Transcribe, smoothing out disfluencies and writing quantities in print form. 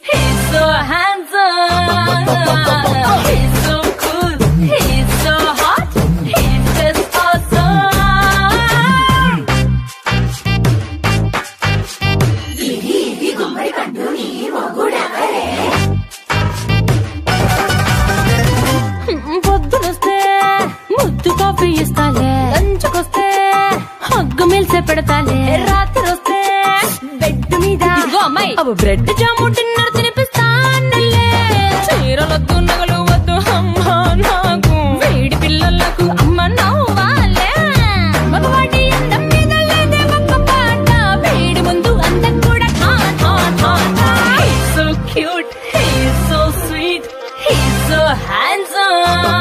he's so handsome, he's so cool, he's so hot, he's just awesome. Idi gummadi kanduni mogudavare. పొద్దునొస్తే ముద్దు coffee ఇస్తాలే, లంచ్కొస్తే hug మిల్సే పెడతాలే, రాత్రి వస్తే bed మీద అమ్మాయి అవి బ్రెడ్ జాము డిన్నర్ తినిపిస్తానులే. చీరలొద్దు నగలు వద్దు అమ్మా నాకు, వేడి పిల్లలకు అమ్మ నవ్వాలే. మగవాడి అందం మీద లేదే ఒక్క పాట, వేడి ముందు అందం కూడా He's so cute, he's so sweet, he's so handsome.